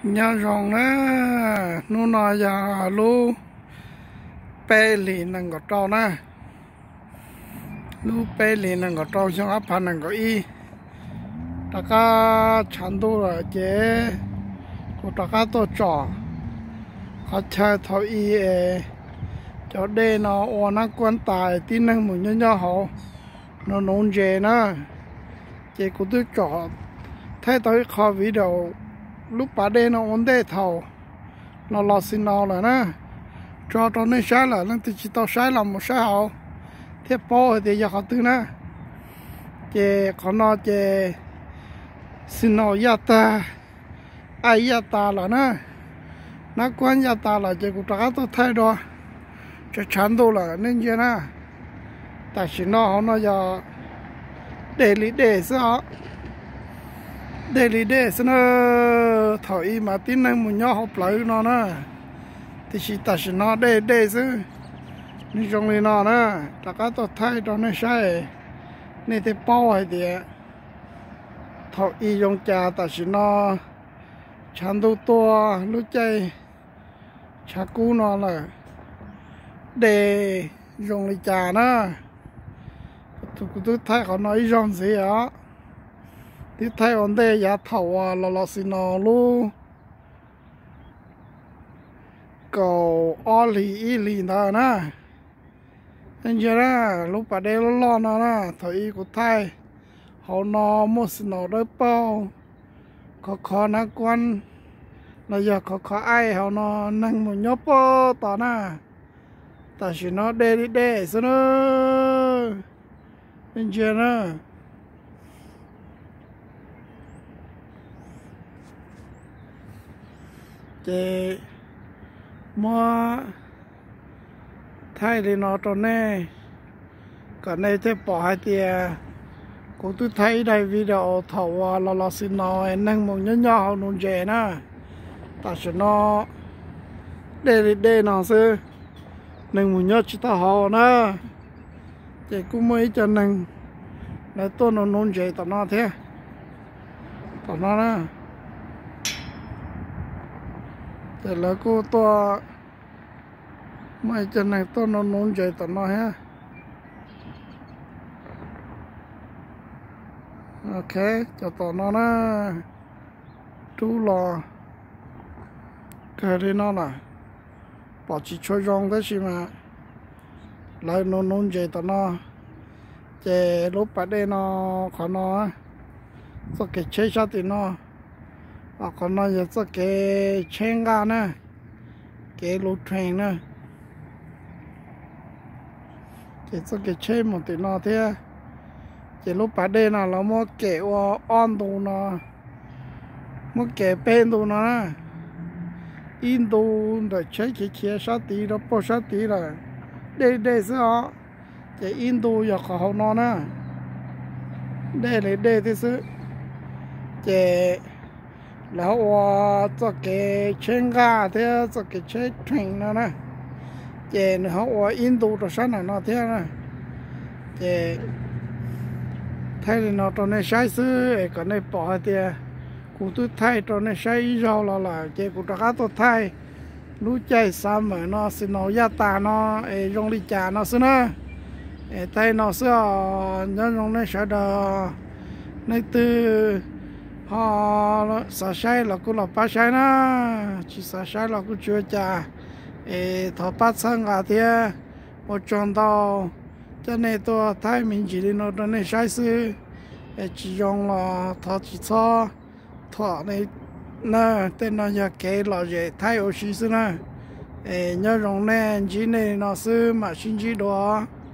nhớ rằng á nó nói giờ lu pe lì năng có trâu nè lu pe lì năng có trâu xong áp phản năng có y ta cá chăn đu là chế của ta cá to trò họ chơi thầu y cho đây nó ôn nó quan tài tin năng một nhân nhau họ nó nôn chế nè chế của tôi trò thấy tới kho video lúc bà đây nó ổn định thầu nó lọt xin nó là nè cho nó sai là nó chỉ tao sai làm một sai hậu thế po thì giờ họ tư nè chế còn nó chế xin nó ta ai ta là nè nó quan ta là chế của ta tôi thay đó cho chán đồ là nên gì nè tại xin nó giờ để sao để xem nó thổi mà tin năng một nhau học lại nó nè thì chỉ ta chỉ nó để chứ nhưng trong này nó nè ta có tôi thay cho nó sai nên thì bao hay thì thổi dùng trà ta chỉ nó chăn đồ to lúc chơi chả cú nó là để dùng lấy trà nè tôi thay họ nói dùng gì á thì thay ổn định giá thầu là xin nó luôn cầu o lì đó nè anh chưa nè lúc bà đây lo nó nè thời của thay họ nó một xin nó đôi bao khó nó quan là giờ khó ai họ nó nâng một nhóc bao tao nè ta chỉ nó để xin nó anh chưa nè chế mua thay thì nó tròn nè còn này thế bỏ hai tia cũng tôi thấy đây video thầu là xin nó nâng một nhớ nhỏ nôn chè nè ta sẽ nó để nó sư nâng một nhớ chỉ ta họ nè chế cũng mới cho nâng để tôi nó nôn chè tao nó thế tao nó nè thế là cô to mấy chân này to nó nôn chạy tao nói ha ok cho tao nó nè chú lò cái đi nó là bỏ chỉ cho rong thế gì mà lại nó nôn chạy tao nó chạy lúc bắt đây nó khó nó sao cái chế sát thì nó còn nó giờ cho cái chen ga nè cái lô train nè cái cho cái chen một tí nó thế cái lúc bắt đây là nó mua cái on đồ nó mua cái bên đồ nó nè in đồ để chơi cái chia sát tí đó bao sát tí là đây sao cái in đồ giờ họ nó nè đây thế chứ cáiแล้วจะเกเชงกาเท่าจะเกเชทริงนะเจนเขาว่าอินโดตัวฉันน่ะเท่านะเจไทยเราตอนนี้ใช้ซื้อก็ในปอเท่ากูตัวไทยตอนนี้ใช้ยาวแล้วล่ะเจกูตะก้าตัวไทยรู้ใจซ้ำเหมือนเนาะสินอยาตาเนาะยงลิจาเนาะสินะไทยเนาะเสื้อย้อนยงในชาดาในตื้อhọ sa sai là cũng là ba sai na chỉ sa sai là cũng chưa cha thọ bắt sang à thì một chọn tàu cho nên tôi thấy mình chỉ đi nó cho nên sai sư chỉ dùng là thọ chỉ cho thọ này nè tên nó giờ kể là gì thay ở xí sư nè nhớ dùng nè chỉ này nó sư mà xin chỉ đó